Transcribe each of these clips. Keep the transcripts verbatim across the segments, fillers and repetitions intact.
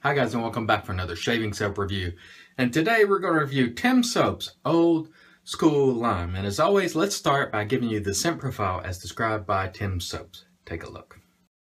Hi guys, and welcome back for another shaving soap review. And today we're going to review Tim's Soaps Old School Lime. And as always, let's start by giving you the scent profile as described by Tim's Soaps. Take a look.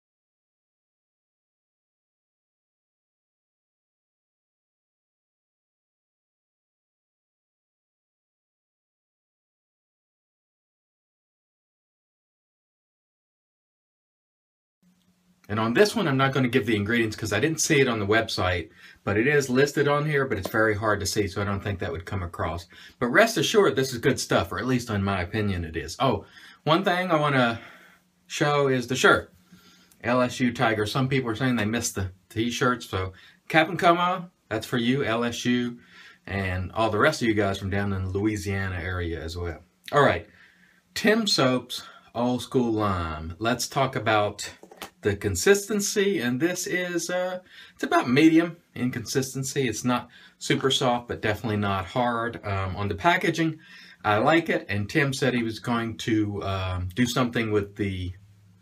And on this one, I'm not going to give the ingredients because I didn't see it on the website, but it is listed on here, but it's very hard to see, so I don't think that would come across. But rest assured, this is good stuff, or at least in my opinion it is. Oh, one thing I want to show is the shirt. L S U Tiger. Some people are saying they missed the t-shirts, so Cap and Como, that's for you, L S U, and all the rest of you guys from down in the Louisiana area as well. All right, Tim's Soaps Old School Lime. Let's talk about the consistency, and this is uh it's about medium in consistency. It's not super soft, but definitely not hard. Um, on the packaging, I like it, and Tim said he was going to um, do something with the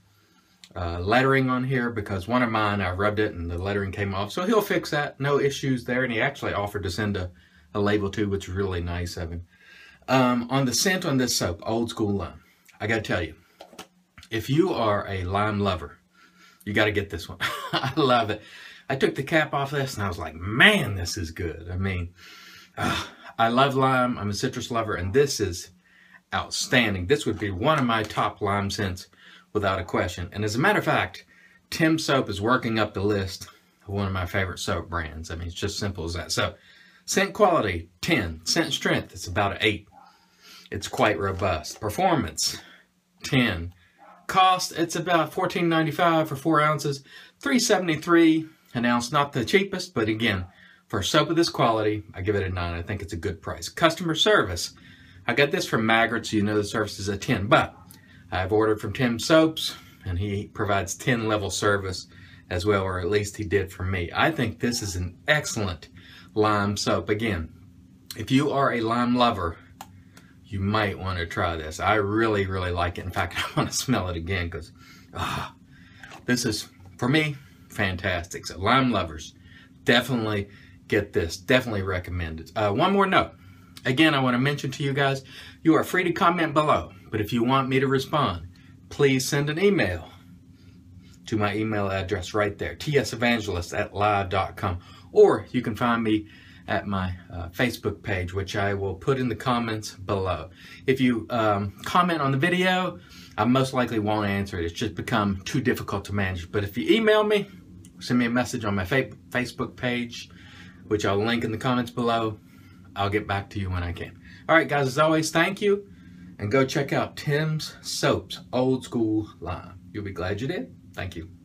uh, lettering on here, because one of mine, I rubbed it and the lettering came off, so he'll fix that. No issues there, and he actually offered to send a, a label too, which is really nice of him. Um, on the scent on this soap, Old School Lime, I gotta tell you, if you are a lime lover, you got to get this one. I love it. I took the cap off this and I was like, man, this is good. I mean, uh, I love lime. I'm a citrus lover, and this is outstanding. This would be one of my top lime scents without a question. And as a matter of fact, Tim's Soap is working up the list of one of my favorite soap brands. I mean, it's just simple as that. So, scent quality, ten. Scent strength, it's about an eight. It's quite robust. Performance, ten. Cost, it's about fourteen ninety-five for four ounces, three seventy-three an ounce. Not the cheapest, but again, for a soap of this quality, I give it a nine. I think it's a good price. Customer service, I got this from Maggard, so you know the service is a ten, but I've ordered from Tim's Soaps, and he provides ten level service as well, or at least he did for me. I think this is an excellent lime soap. Again, if you are a lime lover, you might want to try this. I really, really like it. In fact, I want to smell it again because ah, this is, for me, fantastic. So lime lovers, definitely get this. Definitely recommend it. Uh, one more note. Again, I want to mention to you guys, you are free to comment below. But if you want me to respond, please send an email to my email address right there, t s evangelist at live dot com. Or you can find me at my uh, Facebook page, which I will put in the comments below. If you um, comment on the video, I most likely won't answer it. It's just become too difficult to manage. But if you email me, send me a message on my fa Facebook page, which I'll link in the comments below, I'll get back to you when I can. All right, guys, as always, thank you. And go check out Tim's Soaps Old School Lime. You'll be glad you did. Thank you.